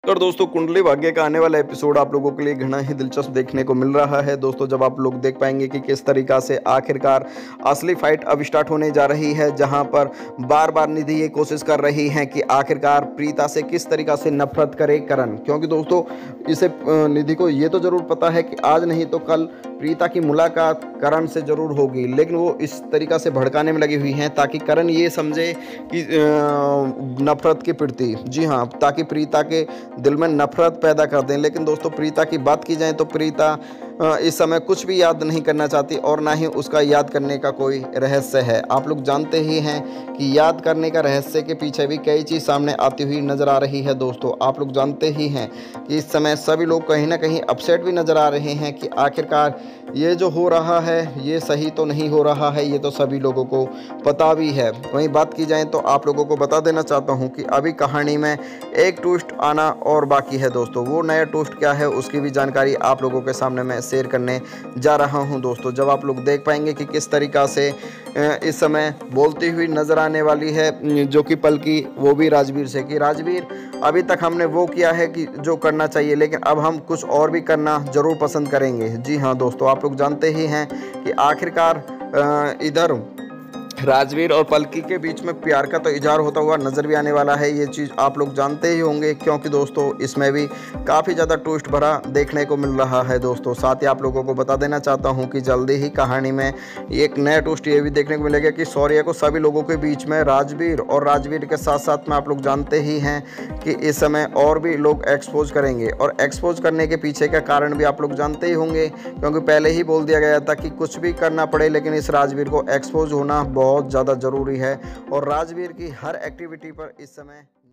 और दोस्तों कुंडली भाग्य का आने वाला एपिसोड आप लोगों के लिए घना ही दिलचस्प देखने को मिल रहा है दोस्तों। जब आप लोग देख पाएंगे कि किस तरीका से आखिरकार असली फाइट अब स्टार्ट होने जा रही है, जहां पर बार बार निधि ये कोशिश कर रही हैं कि आखिरकार प्रीता से किस तरीका से नफरत करे करण। क्योंकि दोस्तों इसे निधि को ये तो जरूर पता है कि आज नहीं तो कल प्रीता की मुलाकात करण से जरूर होगी, लेकिन वो इस तरीका से भड़काने में लगी हुई हैं ताकि करण ये समझे कि नफरत के प्रति, जी हाँ, ताकि प्रीता के दिल में नफरत पैदा कर दें। लेकिन दोस्तों प्रीता की बात की जाए तो प्रीता इस समय कुछ भी याद नहीं करना चाहती और ना ही उसका याद करने का कोई रहस्य है। आप लोग जानते ही हैं कि याद करने का रहस्य के पीछे भी कई चीज़ सामने आती हुई नज़र आ रही है दोस्तों। आप लोग जानते ही हैं कि इस समय सभी लोग कहीं ना कहीं अपसेट भी नज़र आ रहे हैं कि आखिरकार ये जो हो रहा है ये सही तो नहीं हो रहा है, ये तो सभी लोगों को पता भी है। वहीं बात की जाए तो आप लोगों को बता देना चाहता हूँ कि अभी कहानी में एक ट्विस्ट आना और बाकी है दोस्तों। वो नया ट्विस्ट क्या है उसकी भी जानकारी आप लोगों के सामने मैं शेयर करने जा रहा हूं दोस्तों। जब आप लोग देख पाएंगे कि किस तरीका से इस समय बोलती हुई नज़र आने वाली है जो कि पलकी, वो भी राजवीर से कि राजवीर अभी तक हमने वो किया है कि जो करना चाहिए, लेकिन अब हम कुछ और भी करना ज़रूर पसंद करेंगे। जी हाँ दोस्तों, आप लोग जानते ही हैं कि आखिरकार इधर राजवीर और पलकी के बीच में प्यार का तो इजहार होता हुआ नज़र भी आने वाला है। ये चीज़ आप लोग जानते ही होंगे क्योंकि दोस्तों इसमें भी काफ़ी ज़्यादा ट्विस्ट भरा देखने को मिल रहा है दोस्तों। साथ ही आप लोगों को बता देना चाहता हूं कि जल्दी ही कहानी में एक नया ट्विस्ट ये भी देखने को मिलेगा कि शौर्य को सभी लोगों के बीच में राजवीर और राजवीर के साथ साथ में आप लोग जानते ही हैं कि इस समय और भी लोग एक्सपोज करेंगे, और एक्सपोज करने के पीछे का कारण भी आप लोग जानते ही होंगे क्योंकि पहले ही बोल दिया गया था कि कुछ भी करना पड़े लेकिन इस राजवीर को एक्सपोज होना बहुत ज़्यादा ज़रूरी है। और राजवीर की हर एक्टिविटी पर इस समय